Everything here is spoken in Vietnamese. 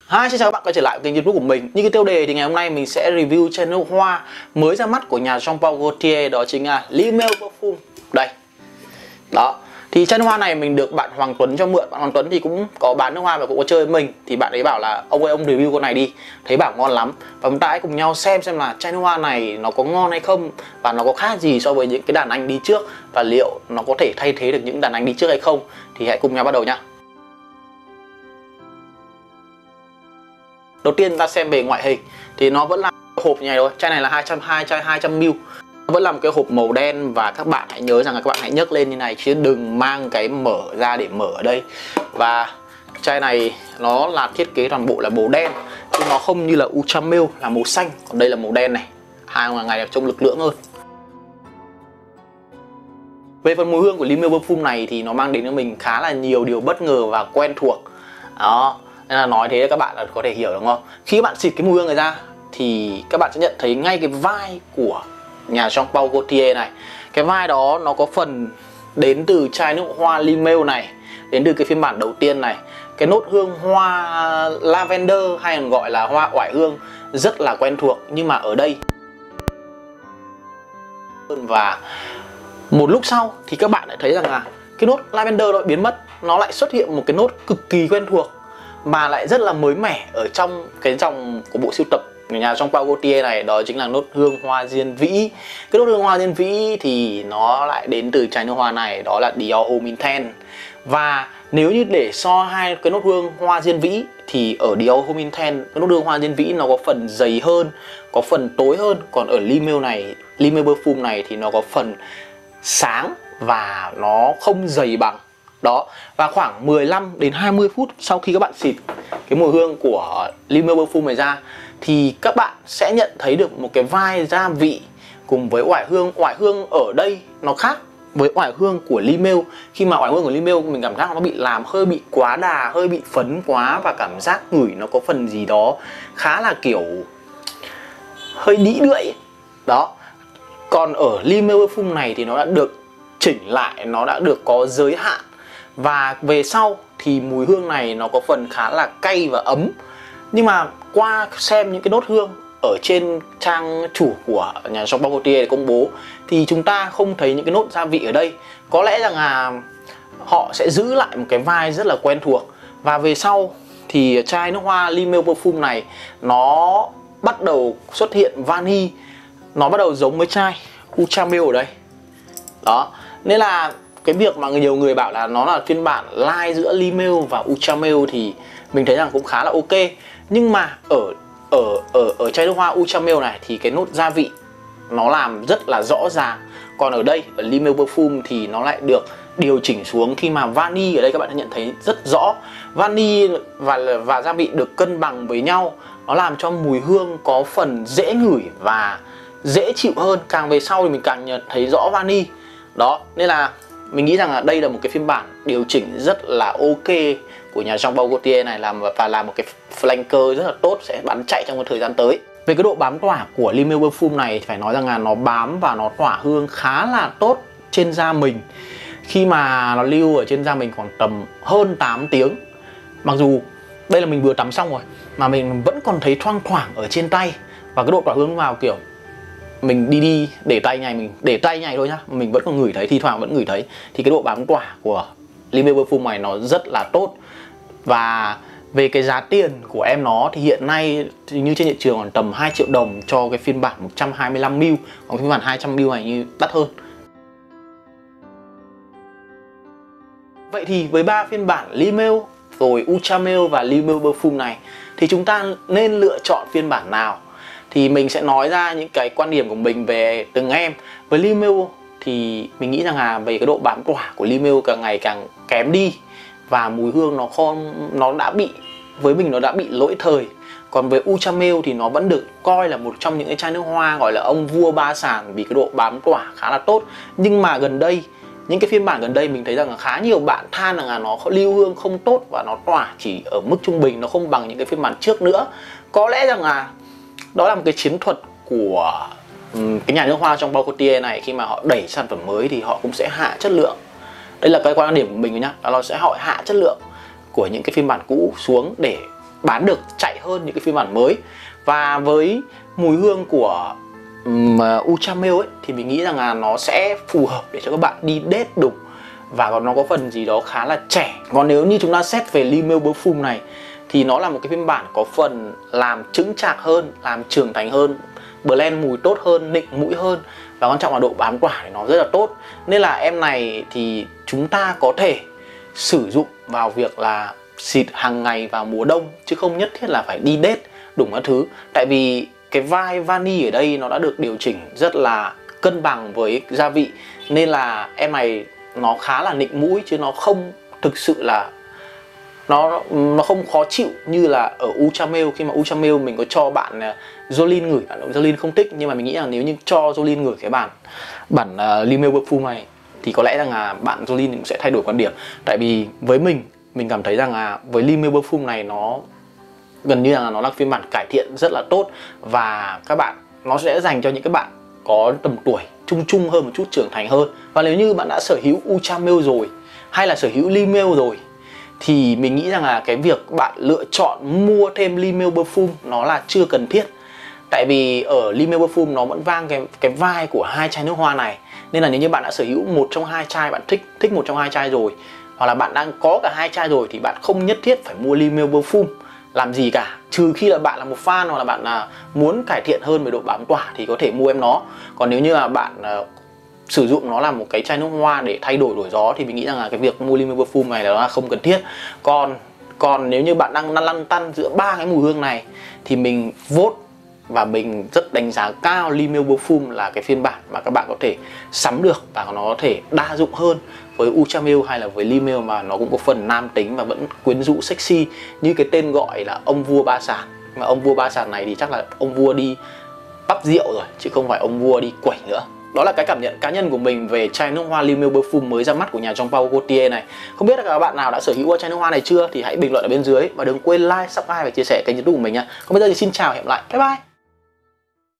Hi, xin chào các bạn quay trở lại kênh YouTube của mình. Như cái tiêu đề thì ngày hôm nay mình sẽ review chai nước hoa mới ra mắt của nhà Jean Paul Gaultier, đó chính là Rimmel Parfum. Đây. Đó. Thì chai nước hoa này mình được bạn Hoàng Tuấn cho mượn. Bạn Hoàng Tuấn thì cũng có bán nước hoa và cũng có chơi với mình. Thì bạn ấy bảo là ông ơi, ông review con này đi, thấy bảo ngon lắm. Và chúng ta hãy cùng nhau xem là chai nước hoa này nó có ngon hay không, và nó có khác gì so với những cái đàn anh đi trước, và liệu nó có thể thay thế được những đàn anh đi trước hay không. Thì hãy cùng nhau bắt đầu nhá. Đầu tiên ta xem về ngoại hình thì nó vẫn là hộp như này thôi. Chai này là 200ml. Nó vẫn là một cái hộp màu đen, và các bạn hãy nhớ rằng là các bạn hãy nhấc lên như này chứ đừng mang cái mở ra để mở ở đây. Và chai này nó là thiết kế toàn bộ là màu đen, chứ nó không như là Ultramil là màu xanh, còn đây là màu đen này. Hai ngoài này trông lực lưỡng hơn. Về phần mùi hương của Rimmel Parfum này thì nó mang đến cho mình khá là nhiều điều bất ngờ và quen thuộc. Đó, nên là nói thế các bạn là có thể hiểu đúng không? Khi các bạn xịt cái mùi hương này ra thì các bạn sẽ nhận thấy ngay cái vai của nhà Jean Paul Gaultier này. Cái vai đó nó có phần đến từ chai nước hoa Rimmel này, đến từ cái phiên bản đầu tiên này. Cái nốt hương hoa lavender hay còn gọi là hoa oải hương rất là quen thuộc, nhưng mà ở đây và một lúc sau thì các bạn lại thấy rằng là cái nốt lavender nó biến mất, nó lại xuất hiện một cái nốt cực kỳ quen thuộc mà lại rất là mới mẻ ở trong cái dòng của bộ sưu tập của nhà Jean Paul Gaultier này, đó chính là nốt hương hoa diên vĩ. Cái nốt hương hoa diên vĩ thì nó lại đến từ chai nước hoa này, đó là Dior Homme Intense. Và nếu như để so hai cái nốt hương hoa diên vĩ thì ở Dior Homme Intense, cái nốt hương hoa diên vĩ nó có phần dày hơn, có phần tối hơn, còn ở Rimmel này, Rimmel Parfum này thì nó có phần sáng và nó không dày bằng. Đó, và khoảng 15 đến 20 phút sau khi các bạn xịt cái mùi hương của Rimmel Parfum này ra thì các bạn sẽ nhận thấy được một cái vai gia vị cùng với oải hương. Oải hương ở đây nó khác với oải hương của Rimmel. Khi mà oải hương của Rimmel mình cảm giác nó bị làm hơi bị quá đà, hơi bị phấn quá, và cảm giác ngửi nó có phần gì đó khá là kiểu hơi đĩ đưỡi. Đó. Còn ở Rimmel Parfum này thì nó đã được chỉnh lại, nó đã được có giới hạn. Và về sau thì mùi hương này nó có phần khá là cay và ấm. Nhưng mà qua xem những cái nốt hương ở trên trang chủ của nhà Jean Paul Gaultier công bố thì chúng ta không thấy những cái nốt gia vị ở đây. Có lẽ rằng là họ sẽ giữ lại một cái vai rất là quen thuộc. Và về sau thì chai nước hoa Rimmel Parfum này nó bắt đầu xuất hiện vani, nó bắt đầu giống với chai Ultramil ở đây. Đó, nên là cái việc mà nhiều người bảo là nó là phiên bản light giữa Rimmel và Ultramil thì mình thấy rằng cũng khá là ok. Nhưng mà ở chai nước hoa Ultramil này thì cái nốt gia vị nó làm rất là rõ ràng. Còn ở đây, ở Rimmel Parfum thì nó lại được điều chỉnh xuống khi mà vani ở đây các bạn đã nhận thấy rất rõ. Vani và gia vị được cân bằng với nhau, nó làm cho mùi hương có phần dễ ngửi và dễ chịu hơn. Càng về sau thì mình càng nhận thấy rõ vani. Đó, nên là mình nghĩ rằng là đây là một cái phiên bản điều chỉnh rất là ok của nhà Jean Paul Gaultier này, và là một cái flanker rất là tốt, sẽ bắn chạy trong cái thời gian tới. Về cái độ bám tỏa của Rimmel Parfum này thì phải nói rằng là nó bám và nó tỏa hương khá là tốt trên da mình. Khi mà nó lưu ở trên da mình khoảng tầm hơn 8 tiếng. Mặc dù đây là mình vừa tắm xong rồi mà mình vẫn còn thấy thoang thoảng ở trên tay. Và cái độ tỏa hương vào kiểu mình đi để tay nhảy thôi nhá, mình vẫn còn ngửi thấy, thi thoảng vẫn ngửi thấy. Thì cái độ bám tỏa của Rimmel Parfum này nó rất là tốt. Và về cái giá tiền của em nó thì hiện nay thì như trên thị trường khoảng tầm 2 triệu đồng cho cái phiên bản 125ml, còn phiên bản 200ml này như đắt hơn. Vậy thì với 3 phiên bản Rimmel, rồi Ultramil và Rimmel Parfum này thì chúng ta nên lựa chọn phiên bản nào? Thì mình sẽ nói ra những cái quan điểm của mình về từng em. Với Rimmel thì mình nghĩ rằng là về cái độ bám tỏa của Rimmel càng ngày càng kém đi, và mùi hương nó đã bị, với mình nó đã bị lỗi thời. Còn với Ultramil thì nó vẫn được coi là một trong những cái chai nước hoa gọi là ông vua ba sàn, vì cái độ bám tỏa khá là tốt. Nhưng mà gần đây, những cái phiên bản gần đây mình thấy rằng là khá nhiều bạn than rằng là nó lưu hương không tốt và nó tỏa chỉ ở mức trung bình, nó không bằng những cái phiên bản trước nữa. Có lẽ rằng là đó là một cái chiến thuật của cái nhà nước hoa trong Paul Gaultier này. Khi mà họ đẩy sản phẩm mới thì họ cũng sẽ hạ chất lượng. Đây là cái quan điểm của mình nhá, đó là sẽ họ hạ chất lượng của những cái phiên bản cũ xuống để bán được chạy hơn những cái phiên bản mới. Và với mùi hương của Ultramilk ấy thì mình nghĩ rằng là nó sẽ phù hợp để cho các bạn đi date đùng, và nó có phần gì đó khá là trẻ. Còn nếu như chúng ta xét về Lee Milk Perfume này thì nó là một cái phiên bản có phần làm chững chạc hơn, làm trưởng thành hơn, blend mùi tốt hơn, nịnh mũi hơn, và quan trọng là độ bám tỏa thì nó rất là tốt. Nên là em này thì chúng ta có thể sử dụng vào việc là xịt hàng ngày vào mùa đông, chứ không nhất thiết là phải đi date đủ các thứ. Tại vì cái vibe vani ở đây nó đã được điều chỉnh rất là cân bằng với gia vị, nên là em này nó khá là nịnh mũi, chứ nó không thực sự là nó không khó chịu như là ở Ultramilk. Khi mà Ultramilk mình có cho bạn Jolin ngửi, bạn Jolin không thích, nhưng mà mình nghĩ là nếu như cho Jolin ngửi cái bản Lee Milk Perfume này thì có lẽ rằng là bạn Jolin cũng sẽ thay đổi quan điểm. Tại vì với mình cảm thấy rằng là với Lee Milk Perfume này nó gần như là nó là phiên bản cải thiện rất là tốt, và các bạn nó sẽ dành cho những các bạn có tầm tuổi trung hơn một chút, trưởng thành hơn. Và nếu như bạn đã sở hữu Ultramilk rồi hay là sở hữu Lee Milk rồi thì mình nghĩ rằng là cái việc bạn lựa chọn mua thêm Lee Milk Perfume nó là chưa cần thiết. Tại vì ở Lee Milk Perfume nó vẫn vang cái vibe của hai chai nước hoa này. Nên là nếu như bạn đã sở hữu một trong hai chai, bạn thích một trong hai chai rồi, hoặc là bạn đang có cả hai chai rồi, thì bạn không nhất thiết phải mua Lee Milk Perfume làm gì cả, trừ khi là bạn là một fan hoặc là bạn muốn cải thiện hơn về độ bám tỏa thì có thể mua em nó. Còn nếu như là bạn sử dụng nó là một cái chai nước hoa để thay đổi đổi gió thì mình nghĩ rằng là cái việc mua Lee Milk Perfume này là không cần thiết. Còn nếu như bạn đang lăn tăn giữa ba cái mùi hương này thì mình vote và mình rất đánh giá cao Lee Milk Perfume là cái phiên bản mà các bạn có thể sắm được, và nó có thể đa dụng hơn với Ultramilk hay là với Lee Milk, mà nó cũng có phần nam tính và vẫn quyến rũ sexy như cái tên gọi là ông vua ba sàn. Mà ông vua ba sàn này thì chắc là ông vua đi bắp rượu rồi, chứ không phải ông vua đi quẩy nữa. Đó là cái cảm nhận cá nhân của mình về chai nước hoa Lee Milk Perfume mới ra mắt của nhà Jean Paul Gaultier này. Không biết là các bạn nào đã sở hữu chai nước hoa này chưa thì hãy bình luận ở bên dưới, và đừng quên like, subscribe và chia sẻ kênh YouTube của mình nha. Còn bây giờ thì xin chào và hẹn gặp lại. Bye bye.